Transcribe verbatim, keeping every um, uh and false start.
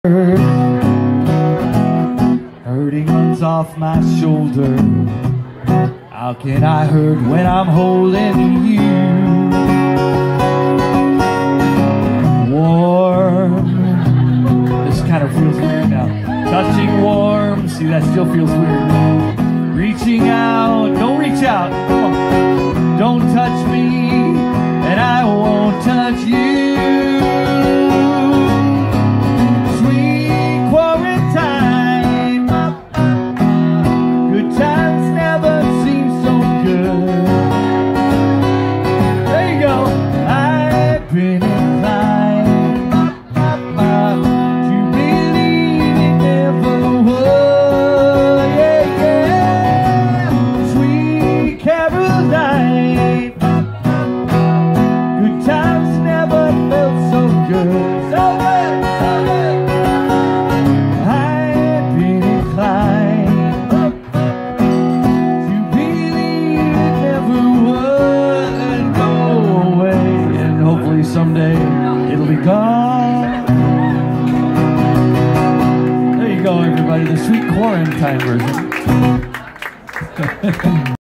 Hurting runs off my shoulder. How can I hurt when I'm holding you? Warm. This kind of feels weird now. Touching warm. See, that still feels weird. Reaching out. Don't reach out. Come on. Don't touch me, and I won't touch you. Someday it'll be gone. There you go, everybody, the sweet quarantine version.